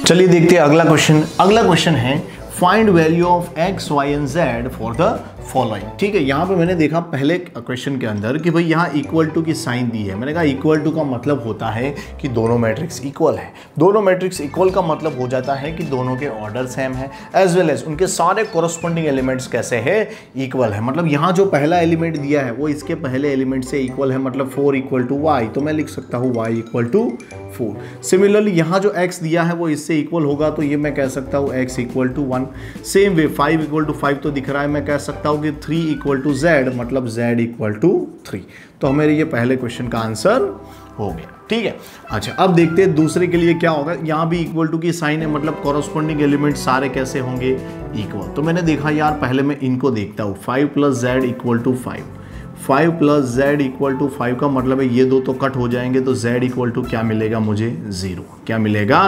चलिए देखते हैं अगला क्वेश्चन। अगला क्वेश्चन है find value of X Y and Z for the following. ठीक है, यहाँ पे मैंने देखा पहले क्वेश्चन के अंदर कि भाई यहाँ इक्वल टू की साइन दी है। मैंने कहा इक्वल टू का मतलब होता है कि दोनों मैट्रिक्स इक्वल है। दोनों मैट्रिक्स इक्वल का मतलब हो जाता है कि दोनों के ऑर्डर सेम है, एज वेल एज उनके सारे कोरस्पॉन्डिंग एलिमेंट्स कैसे है, इक्वल है। मतलब यहाँ जो पहला एलिमेंट दिया है वो इसके पहले एलिमेंट से इक्वल है, मतलब 4 इक्वल टू वाई, तो मैं लिख सकता हूँ y इक्वल टू 4। सिमिलरली यहाँ जो x दिया है वो इससे इक्वल होगा, तो ये मैं कह सकता हूँ x equal to 1। Same way 5 equal to 5 तो दिख रहा है, मैं कह सकता हूँ कि 3 इक्वल टू z, मतलब z इक्वल टू 3। तो हमारे ये पहले क्वेश्चन का आंसर हो गया। ठीक है, अच्छा अब देखते हैं दूसरे के लिए क्या होगा। यहाँ भी इक्वल टू की साइन है, मतलब कॉरस्पॉन्डिंग एलिमेंट सारे कैसे होंगे, इक्वल। तो मैंने देखा यार पहले मैं इनको देखता हूँ, 5 plus z equal to 5 plus z equal to 5 का मतलब है ये दो तो कट हो जाएंगे, तो z इक्वल टू क्या मिलेगा मुझे, 0। क्या मिलेगा,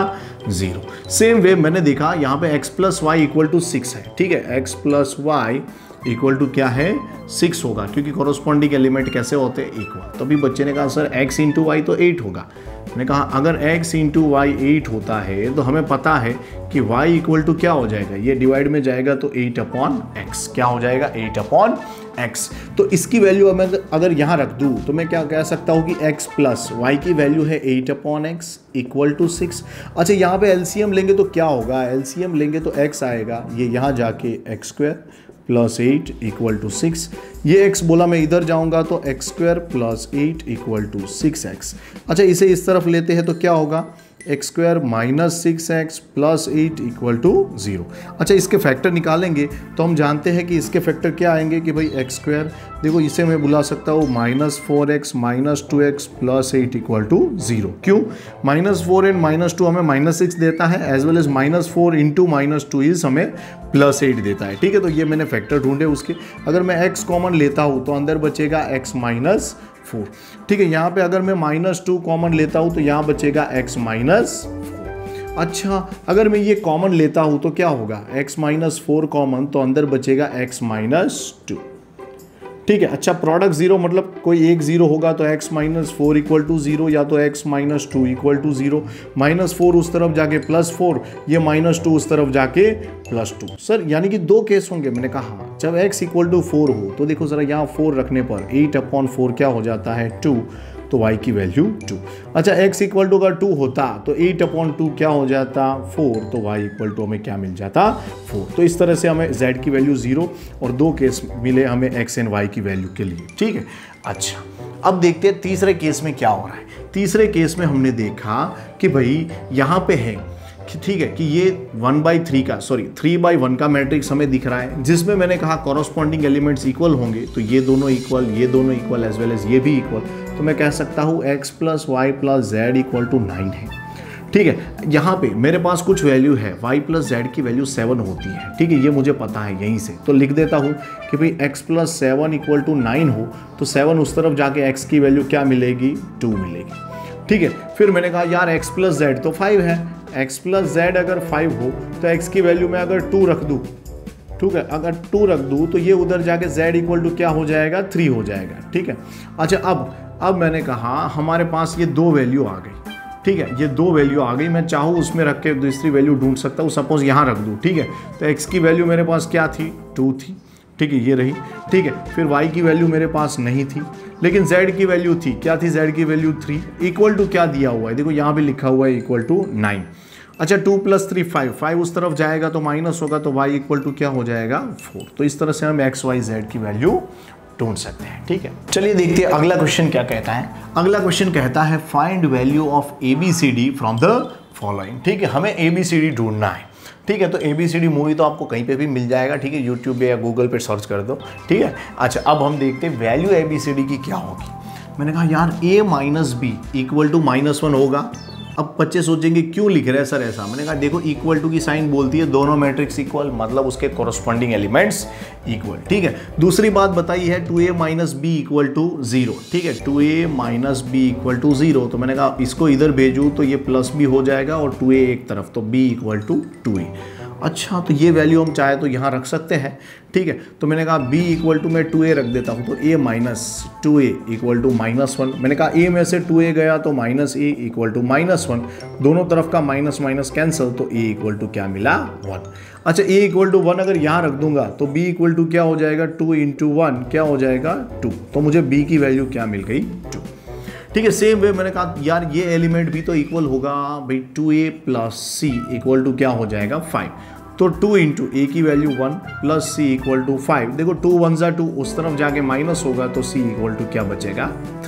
0। सेम वे मैंने देखा यहाँ पे x plus y equal to 6 है। ठीक है, x plus y equal to क्या है, 6 होगा, क्योंकि कॉरस्पॉन्डिंग एलिमेंट कैसे होते हैं, इक्वल। तो अभी बच्चे ने कहा सर x इंटू वाई तो 8 होगा। मैंने कहा अगर x इंटू वाई 8 होता है तो हमें पता है कि y इक्वल टू क्या हो जाएगा, ये डिवाइड में जाएगा तो 8 अपॉन एक्स। क्या हो जाएगा, 8 अपॉन एक्स। तो इसकी वैल्यू मैं अगर यहाँ रख दूँ तो मैं क्या कह सकता हूँ कि x प्लस वाई की वैल्यू है 8 अपॉन एक्स इक्वल टू 6। अच्छा यहाँ पे एलसीएम लेंगे तो क्या होगा, एलसीएम लेंगे तो x आएगा, ये यहाँ जाके x square plus 8 equal to 6। ये x बोला मैं इधर जाऊंगा तो x square plus 8 equal to 6x। अच्छा इसे इस तरफ लेते हैं तो क्या होगा, x square minus 6x plus 8 equal to 0। अच्छा इसके फैक्टर निकालेंगे तो हम जानते हैं कि इसके फैक्टर क्या आएंगे कि भाई एक्स स्क्वायर, देखो इसे मैं बुला सकता हूँ -4x minus 2x plus 8 equal to 0। क्यों, -4 एंड -2 हमें -6 देता है, as well as -4 into -2 is हमें +8 देता है। ठीक है, तो ये मैंने फैक्टर ढूंढे उसके। अगर मैं x कॉमन लेता हूँ तो अंदर बचेगा x माइनस 4। ठीक है, यहाँ पे अगर मैं -2 कॉमन लेता हूँ तो यहाँ बचेगा x माइनस 4। अच्छा अगर मैं ये कॉमन लेता हूँ तो क्या होगा, x माइनस 4 कॉमन, तो अंदर बचेगा x माइनस 2। ठीक है, अच्छा प्रोडक्ट 0 मतलब कोई एक 0 होगा तो x माइनस 4 इक्वल टू 0, या तो x माइनस 2 इक्वल टू 0। -4 उस तरफ जाके +4, ये -2 उस तरफ जाके +2। सर यानी कि दो केस होंगे। मैंने कहा हाँ, जब x इक्वल टू 4 हो तो देखो ज़रा यहाँ 4 रखने पर 8 अपॉन 4 क्या हो जाता है, 2, तो y की वैल्यू 2। अच्छा x इक्वल टू अगर 2 होता तो 8 अपॉन 2 क्या हो जाता, 4, तो y इक्वल टू हमें क्या मिल जाता, 4। तो इस तरह से हमें z की वैल्यू 0 और 2 केस मिले हमें x एंड y की वैल्यू के लिए। ठीक है, अच्छा अब देखते हैं तीसरे केस में क्या हो रहा है। तीसरे केस में हमने देखा कि भाई यहाँ पे है ठीक है कि ये 1/3 का 3/1 का मैट्रिक्स हमें दिख रहा है, जिसमें मैंने कहा कॉरस्पॉन्डिंग एलिमेंट्स इक्वल होंगे, तो ये दोनों इक्वल, ये दोनों इक्वल, एज वेल एज ये भी इक्वल। तो मैं कह सकता हूँ x plus y plus z equal to 9 है। ठीक है, यहाँ पे मेरे पास कुछ वैल्यू है, y प्लस जेड की वैल्यू 7 होती है। ठीक है, ये मुझे पता है यहीं से, तो लिख देता हूँ कि भाई x प्लस 7 इक्वल टू 9 हो तो 7 उस तरफ जाके x की वैल्यू क्या मिलेगी, 2 मिलेगी। ठीक है, फिर मैंने कहा यार x प्लस जेड तो 5 है, x प्लस जेड अगर 5 हो तो x की वैल्यू में अगर 2 रख दूँ, ठीक है, अगर 2 रख दूँ तो ये उधर जाके z इक्वल टू क्या हो जाएगा, 3 हो जाएगा। ठीक है, अच्छा अब मैंने कहा हमारे पास ये दो वैल्यू आ गई। ठीक है, ये दो वैल्यू आ गई, मैं चाहूँ उसमें रख के दूसरी वैल्यू ढूंढ सकता हूँ। सपोज यहाँ रख दूँ, ठीक है, तो x की वैल्यू मेरे पास क्या थी, 2 थी। ठीक है, ये रही। ठीक है, फिर y की वैल्यू मेरे पास नहीं थी, लेकिन z की वैल्यू थी, क्या थी, z की वैल्यू 3 इक्वल टू क्या दिया हुआ है, देखो यहाँ भी लिखा हुआ है इक्वल टू 9। अच्छा 2 प्लस 3 5 उस तरफ जाएगा तो माइनस होगा, तो y इक्वल टू क्या हो जाएगा, 4। तो इस तरह से हम x y z की वैल्यू ढूंढ सकते हैं। ठीक है, चलिए देखते हैं अगला क्वेश्चन क्या कहता है। अगला क्वेश्चन कहता है find value of ABCD from the following. ठीक है, हमें ABCD ढूंढना है। ठीक है, तो ABCD मूवी तो आपको कहीं पे भी मिल जाएगा। ठीक है, यूट्यूब पे या गूगल पे सर्च कर दो। ठीक है, अच्छा अब हम देखते हैं वैल्यू ABCD की क्या होगी। मैंने कहा यार a minus b equal to -1 होगा। अब बच्चे सोचेंगे क्यों लिख रहे हैं सर ऐसा। मैंने कहा देखो इक्वल टू की साइन बोलती है दोनों मैट्रिक्स इक्वल, मतलब उसके कॉरस्पॉन्डिंग एलिमेंट्स इक्वल। ठीक है, दूसरी बात बताई है 2a minus b equal to 0। ठीक है, 2a minus b equal to 0, तो मैंने कहा इसको इधर भेजूँ तो ये प्लस b हो जाएगा और 2a एक तरफ, तो b इक्वल टू 2a। अच्छा, तो ये वैल्यू हम चाहे तो यहाँ रख सकते हैं, ठीक है। तो मैंने कहा b इक्वल टू मैं 2a रख देता हूँ, तो a minus 2a equal to -1। मैंने कहा a में से 2a गया तो माइनस a इक्वल टू -1, दोनों तरफ का माइनस माइनस कैंसिल, तो a इक्वल टू क्या मिला 1। अच्छा, a इक्वल टू 1 अगर यहाँ रख दूंगा तो b इक्वल टू क्या हो जाएगा 2 इंटू 1 क्या हो जाएगा 2, तो मुझे b की वैल्यू क्या मिल गई 2, ठीक है। सेम वे मैंने कहा यार ये एलिमेंट भी तो इक्वल होगा भाई 2a plus c equal to क्या हो जाएगा 5, तो 2 इंटू ए की value 1 plus c equal to 5, देखो 2 1 जा 2, उस तरफ जाके माइनस होगा तो c इक्वल टू क्या बचेगा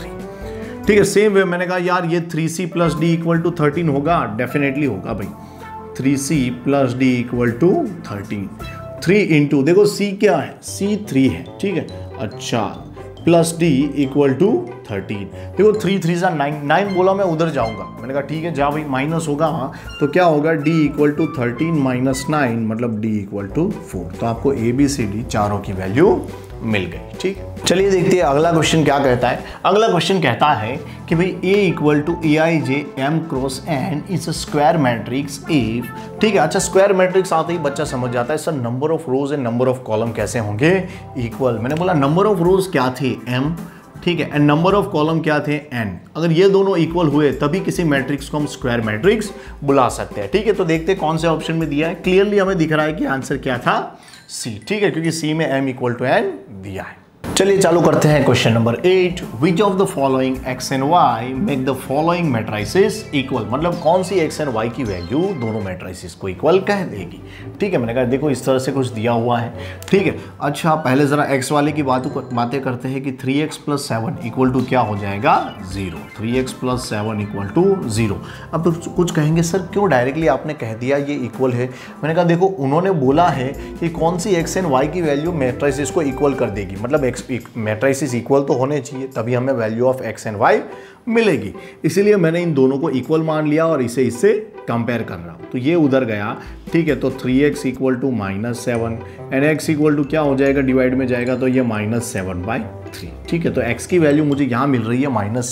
3, ठीक है। सेम वे मैंने कहा यार ये 3c plus d equal to 13 होगा, डेफिनेटली होगा भाई, 3c plus d equal to 13, 3 into देखो c क्या है, c 3 है, ठीक है। अच्छा, प्लस d इक्वल टू 13, देखो 3 3 सा 9, 9 बोला मैं उधर जाऊंगा, मैंने कहा ठीक है जा भाई, माइनस होगा तो क्या होगा d इक्वल टू 13 माइनस 9 मतलब d इक्वल टू 4, तो आपको a b c d चारों की वैल्यू मिल गई, ठीक है। चलिए देखते हैं अगला क्वेश्चन क्या कहता है। अगला क्वेश्चन कहता है कि भाई a equal to aij m cross n is a square matrix if, ठीक है। अच्छा, स्क्वायर मैट्रिक्स आते ही बच्चा समझ जाता है sir number of rows and number of column कैसे होंगे इक्वल। मैंने बोला नंबर ऑफ रोज क्या थे m, ठीक है, एंड नंबर ऑफ कॉलम क्या थे n, अगर ये दोनों इक्वल हुए तभी किसी मैट्रिक्स को हम स्क्वायर मैट्रिक्स बुला सकते हैं, ठीक है। तो देखते हैं कौन से ऑप्शन में दिया है, क्लियरली हमें दिख रहा है कि आंसर क्या था C, ठीक है, क्योंकि C में m इक्वल टू n दिया है। चलिए चालू करते हैं question number 8, which of the following x and y make the following matrices equal, मतलब कौन सी x एंड y की वैल्यू दोनों मैट्रिसेस को इक्वल कह देगी, ठीक है। मैंने कहा देखो इस तरह से कुछ दिया हुआ है, ठीक है। अच्छा, पहले जरा x वाले की बातें करते हैं कि 3x प्लस 7 इक्वल टू क्या हो जाएगा 0, 3x प्लस 7 इक्वल टू 0। अब तो कुछ कहेंगे सर क्यों डायरेक्टली आपने कह दिया ये इक्वल है, मैंने कहा देखो उन्होंने बोला है कि कौन सी x एंड y की वैल्यू मैट्रिसेस को इक्वल कर देगी, मतलब मैट्रिसेस इक्वल तो होने चाहिए तभी हमें value of x and y मिलेगी, इसीलिए मैंने इन दोनों को इक्वल मान लिया और इसे इससे कंपेयर कर रहा हूं, तो ये उधर गया, ठीक है। तो 3x equal to -7 and x equal to क्या हो जाएगा, डिवाइड में जाएगा तो ये -7/3, ठीक है। तो x की वैल्यू मुझे यहाँ मिल रही है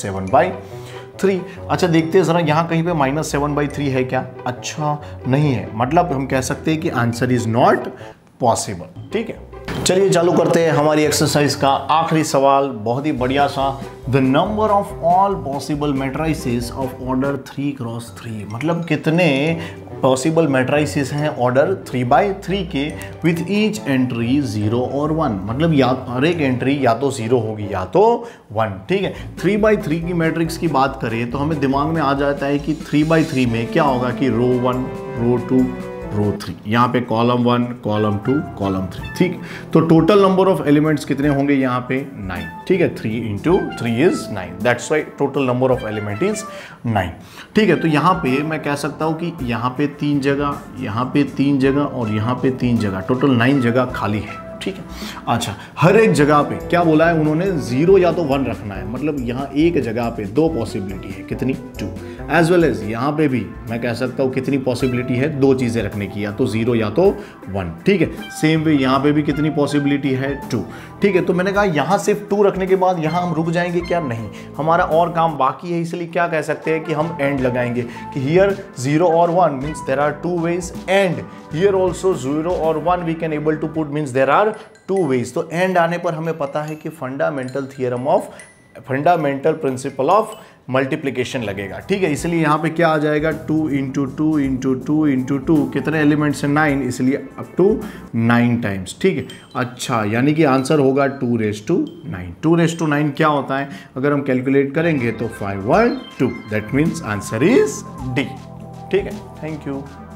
-7/3। अच्छा, देखते हैं जरा यहाँ कहीं पे -7/3 है क्या, अच्छा नहीं है, मतलब हम कह सकते हैं कि आंसर इज नॉट पॉसिबल, ठीक है। चलिए चालू करते हैं हमारी एक्सरसाइज का आखिरी सवाल, बहुत ही बढ़िया सा, the number of all possible matrices of order 3x3, मतलब कितने पॉसिबल मैट्रिसेस हैं ऑर्डर 3x3 के विथ ईच एंट्री 0 और 1, मतलब या हर एक एंट्री या तो 0 होगी या तो 1, ठीक है। 3x3 की मैट्रिक्स की बात करें तो हमें दिमाग में आ जाता है कि 3x3 में क्या होगा कि रो 1 रो 2 रो 3, यहाँ पे कॉलम 1 कॉलम 2 कॉलम 3, ठीक। तो टोटल नंबर ऑफ एलिमेंट्स कितने होंगे यहाँ पे 9, ठीक है। 3 into 3 is 9, that's why total number of element is 9, ठीक है। तो यहाँ पे मैं कह सकता हूँ कि यहाँ पे 3 जगह, यहाँ पे 3 जगह और यहाँ पे 3 जगह, टोटल 9 जगह खाली है, ठीक है। अच्छा, हर एक जगह पे क्या बोला है उन्होंने 0 या तो 1 रखना है, मतलब यहाँ एक जगह पे 2 पॉसिबिलिटी है, कितनी 2, एज वेल एज यहाँ पे भी मैं कह सकता हूँ कितनी पॉसिबिलिटी है 2 चीज़ें रखने की, या तो 0 या तो 1, ठीक है। सेम वे यहाँ पे भी कितनी पॉसिबिलिटी है 2, ठीक है। तो मैंने कहा यहाँ सिर्फ 2 रखने के बाद यहाँ हम रुक जाएंगे क्या, नहीं, हमारा और काम बाकी है, इसलिए क्या कह सकते हैं कि हम एंड लगाएंगे कि हियर 0 और 1 means there are 2 ways, and here also 0 और 1 we can able to put means there are 2 ways. तो एंड आने पर हमें पता है कि फंडामेंटल प्रिंसिपल ऑफ मल्टीप्लिकेशन लगेगा, ठीक है। इसलिए यहाँ पे क्या आ जाएगा 2 इंटू 2 इंटू 2 इंटू 2, कितने एलिमेंट्स हैं 9, इसलिए अप टू 9 टाइम्स, ठीक है। अच्छा, यानी कि आंसर होगा 2�9। 2�9 क्या होता है, अगर हम कैलकुलेट करेंगे तो 512, that means answer is D, ठीक है। Thank you.